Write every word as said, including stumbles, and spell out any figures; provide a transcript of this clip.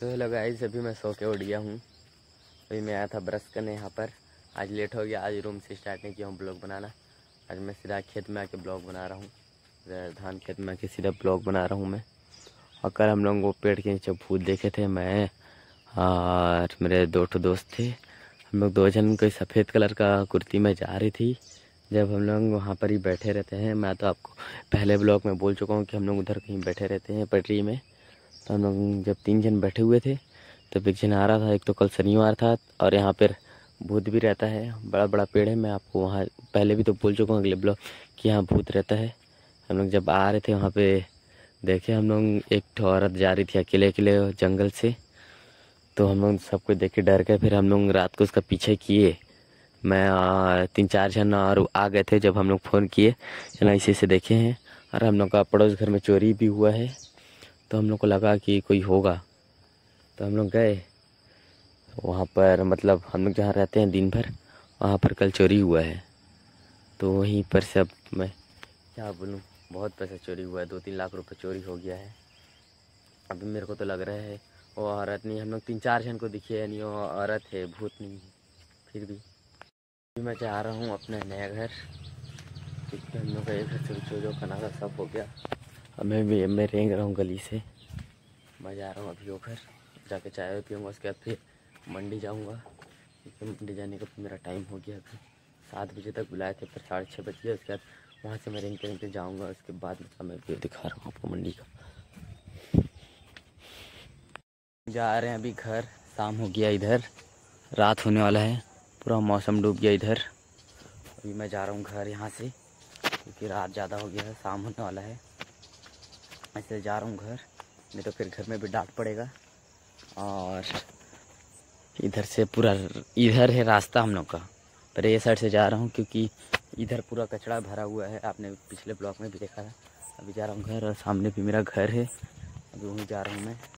तो hello guys, अभी मैं सो के उठ गया हूँ। अभी मैं आया था ब्रश करने यहाँ पर। आज लेट हो गया, आज रूम से स्टार्ट नहीं किया हूँ ब्लॉग बनाना। आज मैं सीधा खेत में आके ब्लॉग बना रहा हूँ। धान खेत में आके सीधा ब्लॉग बना रहा हूँ मैं। और कल हम लोग वो पेड़ के नीचे भूत देखे थे, मैं और मेरे दो ठो दोस्त थे। हम लोग दो जन कोई सफ़ेद कलर का कुर्ती में जा रही थी। जब हम लोग वहाँ पर ही बैठे रहते हैं, मैं तो आपको पहले ब्लॉग में बोल चुका हूँ कि हम लोग उधर कहीं बैठे रहते हैं पटरी में। तो हम लोग जब तीन जन बैठे हुए थे तब एक जन आ रहा था। एक तो कल शनिवार था और यहाँ पर भूत भी रहता है, बड़ा बड़ा पेड़ है। मैं आपको वहाँ पहले भी तो बोल चुका हूँ अगले ब्लॉग कि यहाँ भूत रहता है। हम लोग जब आ रहे थे वहाँ पे देखे हम लोग एक ठो औरत जा रही थी अकेले अकेले जंगल से। तो हम लोग सबको देख के डर गए। फिर हम लोग रात को उसका पीछे किए। मैं आ, तीन चार जन और आ गए थे। जब हम लोग फ़ोन किए चला इसे से देखे हैं। और हम लोग का पड़ोस घर में चोरी भी हुआ है, तो हम लोग को लगा कि कोई होगा। तो हम लोग गए वहाँ पर, मतलब हम लोग जहाँ रहते हैं दिन भर, वहाँ पर कल चोरी हुआ है। तो वहीं पर सब मैं क्या बोलूँ, बहुत पैसा चोरी हुआ है। दो तीन लाख रुपए चोरी हो गया है। अभी मेरे को तो लग रहा है वो औरत नहीं, हम लोग तीन चार जन को दिखी है नहीं, वो औरत है, भूत नहीं है। फिर भी अभी मैं जा रहा हूँ अपने नया घर, क्योंकि हम लोग का एक घर से चोरी खाना सब हो गया। अब मैं भी मैं रेंग रहा हूँ गली से। मैं जा रहा हूँ अभी वो घर, जाके चाय पीऊँगा। उसके बाद फिर मंडी जाऊँगा, क्योंकि मंडी जाने का मेरा टाइम हो गया। अभी सात बजे तक बुलाए थे, फिर साढ़े छः बज गए। उसके बाद वहाँ से मैं रेंगते रेंगते जाऊँगा। उसके बाद मतलब मैं व्यू दिखा रहा हूँ आपको मंडी का। जा रहे हैं अभी घर, शाम हो गया, इधर रात होने वाला है, पूरा मौसम डूब गया इधर। अभी मैं जा रहा हूँ घर यहाँ से, क्योंकि रात ज़्यादा हो गया है, शाम होने वाला है। ऐसे जा रहा हूँ घर, नहीं तो फिर घर में भी डांट पड़ेगा। और इधर से पूरा इधर है रास्ता हम लोग का, पर ये साइड से जा रहा हूँ क्योंकि इधर पूरा कचरा भरा हुआ है। आपने पिछले ब्लॉग में भी देखा था। अभी जा रहा हूँ घर और सामने भी मेरा घर है, अभी वहीं जा रहा हूँ मैं।